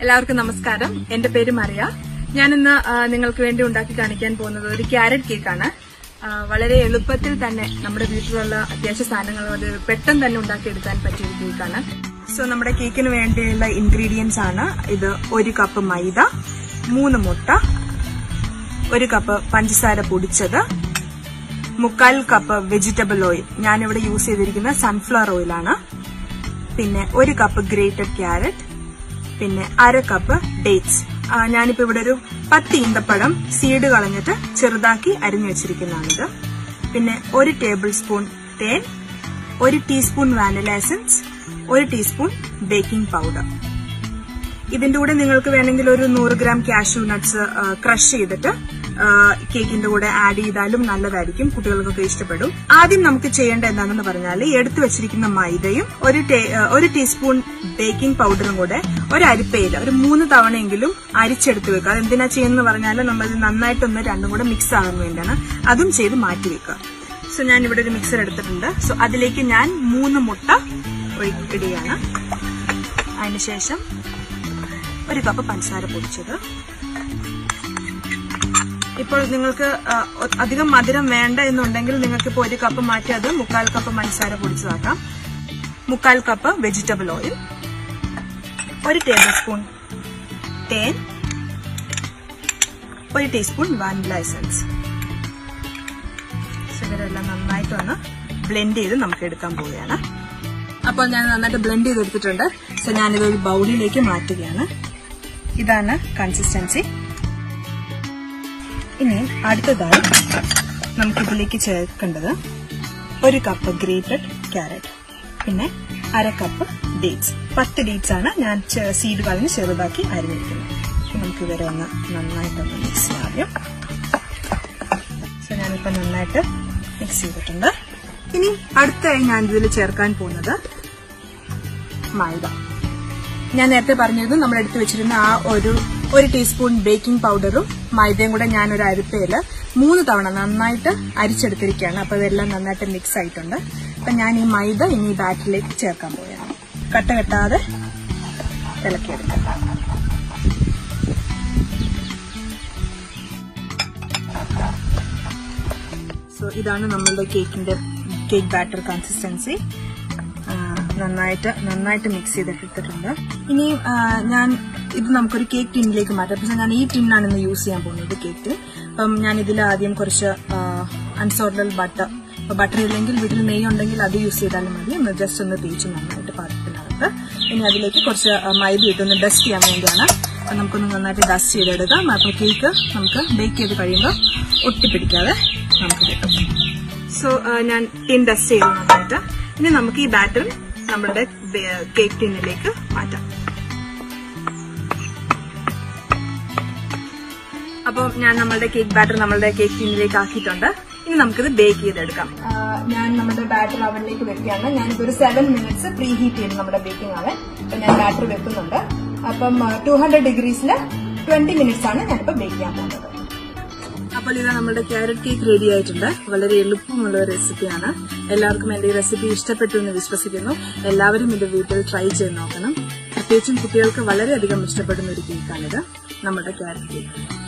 എല്ലാവർക്കും നമസ്കാരം. എന്റെ പേര് മറിയ. ഞാനിന്ന് നിങ്ങൾക്ക് വേണ്ടി ഉണ്ടാക്കി കാണിക്കാൻ പോകുന്നത് ഒരു ക്യാരറ്റ് കേക്കാണ്. വളരെ എളുപ്പത്തിൽ തന്നെ നമ്മുടെ വീട്ടിലുള്ള അത്യാവശ്യ സാധനങ്ങൾ കൊണ്ട് പെട്ടെന്ന് തന്നെ ഉണ്ടാക്കിയെടുക്കാൻ പറ്റിയ ഒരു കേക്കാണ്. സോ നമ്മുടെ കേക്കിന് വേണ്ടിയുള്ള ഇൻഗ്രീഡിയൻസ് ആണ് ഇത്: 1 കപ്പ് മൈദ, 3 മുട്ട, 1 കപ്പ് പഞ്ചസാര പൊടിച്ചത്, 3/4 കപ്പ് വെജിറ്റബിൾ ഓയിൽ. ഞാനിവിടെ യൂസ് ചെയ്തിരിക്കുന്നത് സൺഫ്ലവർ ഓയിലാണ്. പിന്നെ 1 കപ്പ് ഗ്രേറ്റഡ് ക്യാരറ്റ്, പിന്നെ 1/2 കപ്പ് ഡേറ്റ്സ്. ഞാനിപ്പോ ഇവിടെ ഒരു 10 ഈന്തപ്പഴം സീഡ് കളഞ്ഞിട്ട് ചെറുതാക്കി അരിഞ്ഞു വെച്ചിരിക്കുന്നതാണിത്. പിന്നെ 1 ടേബിൾ സ്പൂൺ തേൻ, 1 teaspoon vanilla essence, 1 teaspoon baking powder. ഇതിന്റെ കൂടെ നിങ്ങൾക്ക് വേണമെങ്കിൽ ഒരു 100 ഗ്രാം കാഷ്യൂ നട്ട്സ് ക്രഷ് ചെയ്തിട്ട് കേക്കിന്റെ കൂടെ ആഡ് ചെയ്താലും നല്ലതായിരിക്കും. കുട്ടികൾക്കൊക്കെ ഇഷ്ടപ്പെടും. ആദ്യം നമുക്ക് ചെയ്യേണ്ട എന്താണെന്ന് പറഞ്ഞാൽ, എടുത്തു വെച്ചിരിക്കുന്ന മൈദയും 1 ടീസ്പൂൺ ബേക്കിംഗ് പൗഡറും കൂടെ ഒരു അരിപ്പയിൽ ഒരു 3 തവണയെങ്കിലും അരിച്ചെടുത്ത് വെക്കുക. അതെന്തിനാ ചെയ്യുന്നത് പറഞ്ഞാൽ, നമ്മൾ നന്നായിട്ടൊന്ന് രണ്ടും കൂടെ മിക്സ് ആകാൻ വേണ്ടിയാണ്. അതും ചെയ്ത് മാറ്റി വെക്കുക. സോ ഞാൻ ഇവിടെ ഒരു മിക്സർ എടുത്തിട്ടുണ്ട്. സോ അതിലേക്ക് ഞാൻ 3 മുട്ട ഇടുകയാണ്. അതിനുശേഷം 1 കപ്പ് പഞ്ചസാര പൊടിച്ചത്. ഇപ്പോൾ നിങ്ങൾക്ക് അധികം മധുരം വേണ്ട എന്നുണ്ടെങ്കിൽ നിങ്ങൾക്ക് ഇപ്പോൾ 1 കപ്പ് മാറ്റി അത് 3/4 കപ്പ് പഞ്ചസാര പൊടിച്ചതാക്കാം. 3/4 cup vegetable oil, 1 tablespoon തേൻ, 1 ടീസ്പൂൺ വാനില എസൻസ്. ഇവരെല്ലാം നന്നായിട്ടൊന്ന് ബ്ലെൻഡ് ചെയ്ത് നമുക്ക് എടുക്കാൻ പോവുകയാണ്. അപ്പോൾ ഞാൻ നന്നായിട്ട് ബ്ലെൻഡ് ചെയ്തെടുത്തിട്ടുണ്ട്. സോ ഞാനിതൊരു ബൗളിലേക്ക് മാറ്റുകയാണ്. ഇതാണ് കൺസിസ്റ്റൻസി. ഇനി അടുത്തതായി നമുക്കിതിലേക്ക് ചേർക്കേണ്ടത് 1 കപ്പ് ഗ്രേറ്റഡ് ക്യാരറ്റ്, പിന്നെ 1/2 കപ്പ് ഡേറ്റ്സ്. 10 ഡേറ്റ്സ് ആണ് ഞാൻ സീഡ് കളഞ്ഞ് ചെറുതാക്കി അരിഞ്ഞിരിക്കുന്നത്. നമുക്ക് ഇവരെ ഒന്ന് നന്നായിട്ടൊന്ന് മിക്സ് ചെയ്യാം. സോ ഞാനിപ്പോൾ നന്നായിട്ട് മിക്സ് ചെയ്തിട്ടുണ്ട്. ഇനി അടുത്തായി ഞാൻ ഇതിൽ ചേർക്കാൻ പോകുന്നത് മൈദ. ഞാൻ നേരത്തെ പറഞ്ഞത് നമ്മൾ എടുത്തു വെച്ചിരുന്ന ആ ഒരു ടീസ്പൂൺ ബേക്കിംഗ് പൗഡറും മൈദയും കൂടെ ഞാൻ ഒരു അരിപ്പയില് 3 തവണ നന്നായിട്ട് അരിച്ചെടുത്തിരിക്കുകയാണ്. അപ്പൊ ഇതെല്ലാം നന്നായിട്ട് മിക്സ് ആയിട്ടുണ്ട്. അപ്പൊ ഞാൻ ഈ മൈദ ഇനി ഈ ബാറ്ററിലേക്ക് ചേർക്കാൻ പോവുകയാണ്. കട്ട കെട്ടാതെ ഇളക്കിയെടുക്കാം. സോ ഇതാണ് നമ്മളുടെ കേക്ക് ബാറ്റർ കൺസിസ്റ്റൻസി. നന്നായിട്ട് മിക്സ് ചെയ്തെടുത്തിട്ടുണ്ട്. ഇനി ഇത് നമുക്കൊരു കേക്ക് ടിന്നിലേക്ക് മാറ്റാം. പക്ഷെ ഞാൻ ഈ ടിന്നാണ് ഇന്ന് യൂസ് ചെയ്യാൻ പോകുന്നത് കേക്ക്. അപ്പം ഞാൻ ഇതിൽ ആദ്യം കുറച്ച് അൺസോൾട്ടഡ് ബട്ടർ ഇല്ലെങ്കിൽ വീട്ടിൽ നെയ്യ് ഉണ്ടെങ്കിൽ അത് യൂസ് ചെയ്താലും മതി. ജസ്റ്റ് ഒന്ന് തേച്ച് നന്നായിട്ട് പാത്രത്തിനകത്ത്. ഇനി അതിലേക്ക് കുറച്ച് മൈദ ഇട്ടൊന്ന് ഡസ്റ്റ് ചെയ്യാൻ വേണ്ടിയാണ്. അപ്പം നമുക്കൊന്ന് നന്നായിട്ട് ഡസ്റ്റ് ചെയ്തെടുക്കാം. അപ്പോൾ കേക്ക് നമുക്ക് ബേക്ക് ചെയ്ത് കഴിയുമ്പോൾ ഒട്ടിപ്പിടിക്കാതെ നമുക്ക് കിട്ടും. സോ ഞാൻ ടിൻ ഡസ്റ്റ് ചെയ്ത് നന്നായിട്ട്. ഇനി നമുക്ക് ഈ ബാറ്റർ നമ്മുടെ കേക്ക് ടിന്നിലേക്ക് മാറ്റാം. അപ്പം ഞാൻ നമ്മളുടെ കേക്ക് ബാറ്റർ നമ്മളുടെ കേക്ക് ടിന്നിലേക്ക് ആക്കിയിട്ടുണ്ട്. ഇനി നമുക്കിത് ബേക്ക് ചെയ്തെടുക്കാം. ഞാൻ നമ്മുടെ ബാറ്റർ അവനിലേക്ക് വെക്കുകയാണ്. ഞാനിപ്പോ ഒരു 7 മിനിറ്റ്സ് പ്രീ ഹീറ്റ് ചെയ്ത് നമ്മുടെ ബേക്കിംഗ് ആവാൻ ഞാൻ ബാറ്റർ വെക്കുന്നുണ്ട്. അപ്പം 200 ഡിഗ്രീസിൽ 20 മിനിറ്റ്സ് ആണ് ഞാനിപ്പോ ബേക്ക് ചെയ്യാൻ പോകുന്നത്. അപ്പോൾ ഇതാ നമ്മുടെ ക്യാരറ്റ് കേക്ക് റെഡി ആയിട്ടുണ്ട്. വളരെ എളുപ്പമുള്ള ഒരു റെസിപ്പിയാണ്. എല്ലാവർക്കും എന്റെ ഈ റെസിപ്പി ഇഷ്ടപ്പെട്ടു എന്ന് വിശ്വസിക്കുന്നു. എല്ലാവരും ഇത് വീട്ടിൽ ട്രൈ ചെയ്ത് നോക്കണം. പ്രത്യേകിച്ചും കുട്ടികൾക്ക് വളരെയധികം ഇഷ്ടപ്പെടുന്ന ഒരു കേക്കാണിത്, നമ്മുടെ ക്യാരറ്റ് കേക്ക്.